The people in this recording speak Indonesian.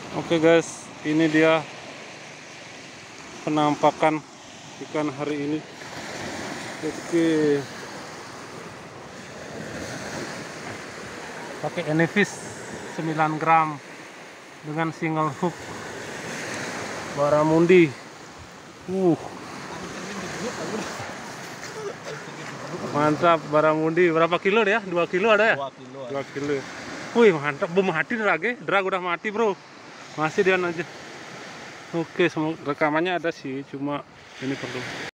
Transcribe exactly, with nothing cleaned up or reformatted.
Oke guys, ini dia penampakan ikan hari ini. Oke, pakai Enefish sembilan gram dengan single hook Baramundi. Uh, mantap Baramundi. Berapa kilo dia? dua kilo ada ya? dua kilo. dua kilo. Wih, mantap. Belum mati drag, drag udah mati, bro. Masih dia aja. Oke, semua rekamannya ada sih, cuma ini perlu